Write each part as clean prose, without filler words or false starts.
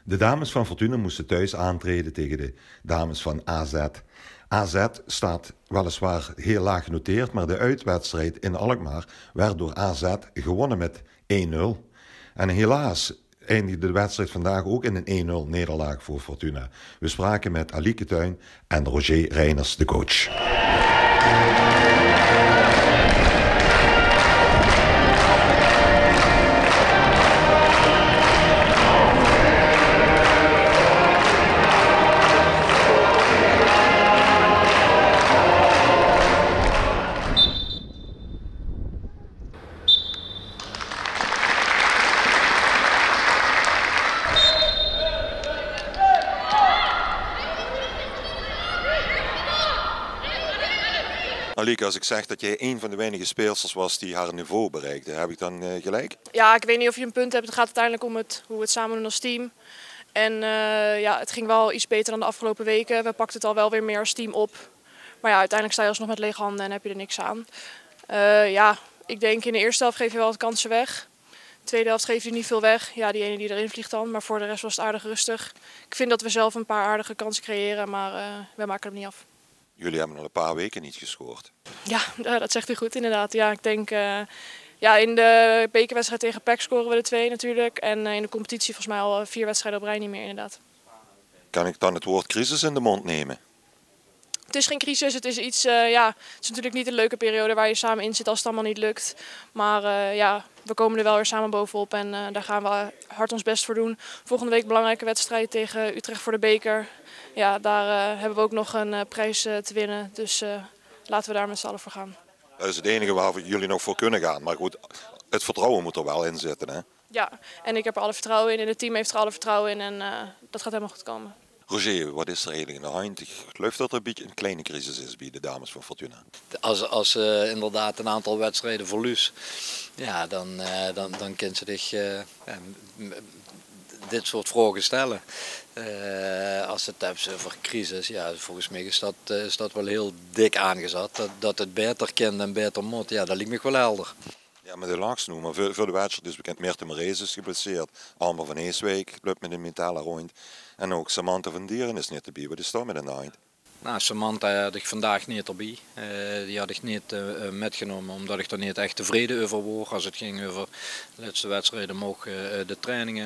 De dames van Fortuna moesten thuis aantreden tegen de dames van AZ. AZ staat weliswaar heel laag genoteerd, maar de uitwedstrijd in Alkmaar werd door AZ gewonnen met 1-0. En helaas eindigde de wedstrijd vandaag ook in een 1-0 nederlaag voor Fortuna. We spraken met Alieke Tuin en Roger Reiners, de coach. Alieke, als ik zeg dat jij een van de weinige speelsters was die haar niveau bereikte, heb ik dan gelijk? Ja, ik weet niet of je een punt hebt. Het gaat uiteindelijk om hoe we het samen doen als team. En ja, het ging wel iets beter dan de afgelopen weken. We pakten het al wel weer meer als team op. Maar ja, uiteindelijk sta je alsnog met lege handen en heb je er niks aan. Ja, ik denk in de eerste helft geef je wel wat kansen weg. De tweede helft geef je niet veel weg. Ja, die ene die erin vliegt dan. Maar voor de rest was het aardig rustig. Ik vind dat we zelf een paar aardige kansen creëren, maar we maken hem niet af. Jullie hebben al een paar weken niet gescoord. Ja, dat zegt u goed inderdaad. Ja, ik denk, ja, in de bekerwedstrijd tegen PEC scoren we de 2 natuurlijk. En in de competitie volgens mij al 4 wedstrijden op rij niet meer inderdaad. Kan ik dan het woord crisis in de mond nemen? Het is geen crisis, het is iets, ja, het is natuurlijk niet een leuke periode waar je samen in zit als het allemaal niet lukt. Maar ja, we komen er wel weer samen bovenop en daar gaan we hard ons best voor doen. Volgende week belangrijke wedstrijd tegen Utrecht voor de beker. Ja, daar hebben we ook nog een prijs te winnen, dus laten we daar met z'n allen voor gaan. Dat is het enige waar jullie nog voor kunnen gaan. Maar goed, het vertrouwen moet er wel in zitten, hè? Ja, en ik heb er alle vertrouwen in en het team heeft er alle vertrouwen in en dat gaat helemaal goed komen. Roger, wat is er eigenlijk in de hand? Ik geloof dat er een beetje een kleine crisis is bij de dames van Fortuna. Als inderdaad een aantal wedstrijden verlies, ja, dan kan ze zich dit soort vragen stellen. Als het hebt over crisis, ja, volgens mij is dat wel heel dik aangezet. Dat het beter kan en beter moet, ja, dat lijkt me wel helder. Ja, maar de laagste noemen. Voor de wedstrijd is bekend Meerte Marees is geblesseerd. Alma van Heeswijk loopt met een metalen rond. En ook Samantha van Dieren is niet erbij. Wat is daar met een hand? Nou, Samantha had ik vandaag niet erbij. Die had ik niet metgenomen omdat ik er niet echt tevreden over was als het ging over de laatste wedstrijden, maar ook de trainingen.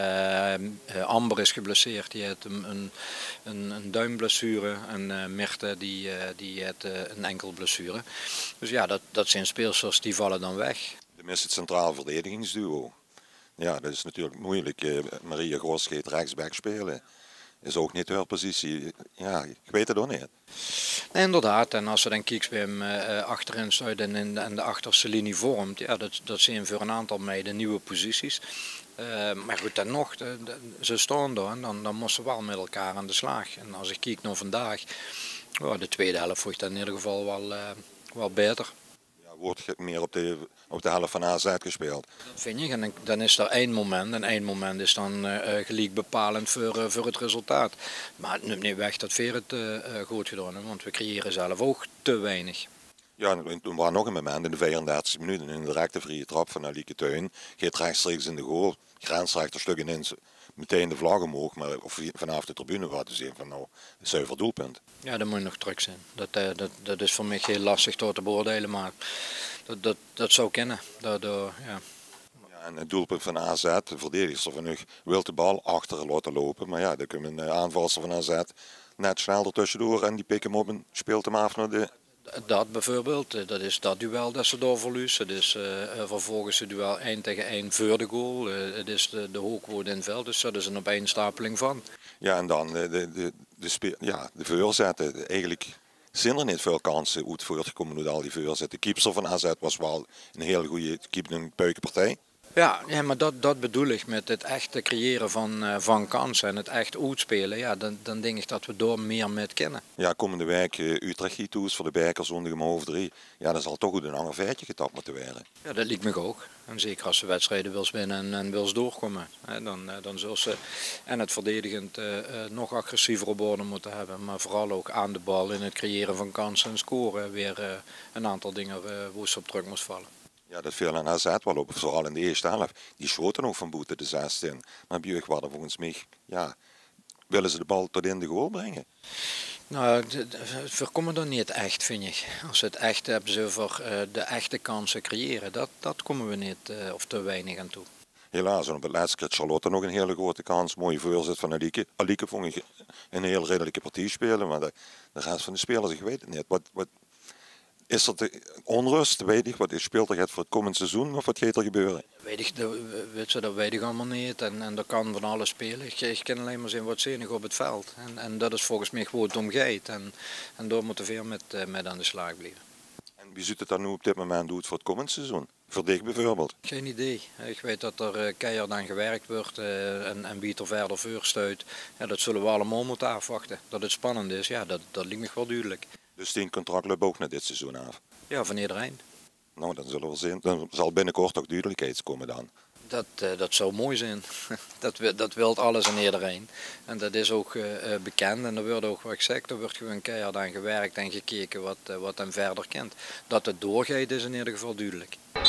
Amber is geblesseerd, die heeft een duimblessure en Mirte die heeft een enkelblessure. Dus ja, dat zijn speelsters die vallen dan weg. De mis het centraal verdedigingsduo. Ja, dat is natuurlijk moeilijk. Maria Gros gaat rechtsback spelen. Is ook niet haar positie. Ja, ik weet het ook niet. Nee, inderdaad, en als je dan kijkt bij hem achterin staat en de achterste linie vormt, ja, dat zijn voor een aantal meiden nieuwe posities. Maar goed, dan nog, ze staan daar en dan moeten ze wel met elkaar aan de slag. En als ik kijk naar vandaag, de tweede helft vond ik dat in ieder geval wel beter. Wordt meer op de helft van AZ gespeeld. Dat vind ik. En dan is er één moment en één moment is dan gelijk bepalend voor het resultaat. Maar het neemt niet weg dat Veer het goed gedaan heeft, want we creëren zelf ook te weinig. Ja, en toen was nog een moment in de 34e minuut in een directe vrije trap van Alieke Tuin. Gaat rechtstreeks in de goal, grensrechter stuk ineens meteen de vlag omhoog, maar of vanaf de tribune gaat te zien van nou, een zuiver doelpunt. Ja, dat moet je nog terug zijn. Dat is voor mij heel lastig door te beoordelen, maar dat zou kennen. Daardoor, ja. Ja, en het doelpunt van AZ, de verdedigster van u, wil de bal achter laten lopen. Maar ja, dan komt een aanvalster van AZ net snel ertussendoor en die pikt hem op en speelt hem af naar de... Dat bijvoorbeeld, dat is dat duel dat ze door verliezen. Het is vervolgens het duel 1 tegen 1 voor de goal. Het is de hoogwoord in het veld, dus dat is een opeenstapeling van. Ja, en dan de voorzetten. Eigenlijk zijn er niet veel kansen uit voortgekomen door al die voorzetten. De keeper van AZ was wel een heel goede keeper, een peukenpartij. Ja, maar dat bedoel ik met het echte creëren van kansen en het echt uitspelen. Ja, dan denk ik dat we door meer met kennen. Ja, komende week Utrecht toes voor de beker zondag om 2:30. Ja, dat zal toch goed een ander feitje getapt moeten worden. Ja, dat lijkt me ook. En zeker als ze wedstrijden wil winnen en wil doorkomen. Dan zullen ze en het verdedigend nog agressiever op orde moeten hebben. Maar vooral ook aan de bal in het creëren van kansen en scoren weer een aantal dingen waar ze op terug moest vallen. Ja, dat viel aan AZ wel op, vooral in de eerste helft. Die schoten ook van buiten de 16. Maar bij waren volgens mij, ja, willen ze de bal tot in de goal brengen? Nou, het voorkomen er niet echt, vind ik. Als we het echt hebben over de echte kansen creëren, dat komen we niet of te weinig aan toe. Helaas, en op het laatste kreeg Charlotte nog een hele grote kans. Mooie voorzet van Alieke. Alieke vond ik een heel redelijke partij spelen, maar de rest van de spelers, ik weet het niet. Wat is er onrust, weet ik, wat speelt er het voor het komend seizoen of wat gaat er gebeuren? Dat weet ik allemaal niet en er kan van alles spelen. Ik kan alleen maar zien wat zenuw op het veld. En dat is volgens mij gewoon het omgeet. En daar moeten we veel met aan de slag blijven. En wie ziet het dan nu op dit moment doet voor het komend seizoen? Voor dich bijvoorbeeld? Geen idee. Ik weet dat er keihard aan gewerkt wordt en wie er verder voor stuit. Ja, dat zullen we allemaal moeten afwachten. Dat het spannend is, ja, dat lijkt me wel duidelijk. Dus die contract loopt ook naar dit seizoen af? Ja, van iedereen. Nou, dan zullen we zien. Dan zal binnenkort ook duidelijkheid komen dan. Dat zou mooi zijn. Dat wil alles en iedereen. En dat is ook bekend. En er wordt ook, wat ik zeg, er wordt gewoon keihard aan gewerkt en gekeken wat hem verder kent. Dat het doorgaat is in ieder geval duidelijk.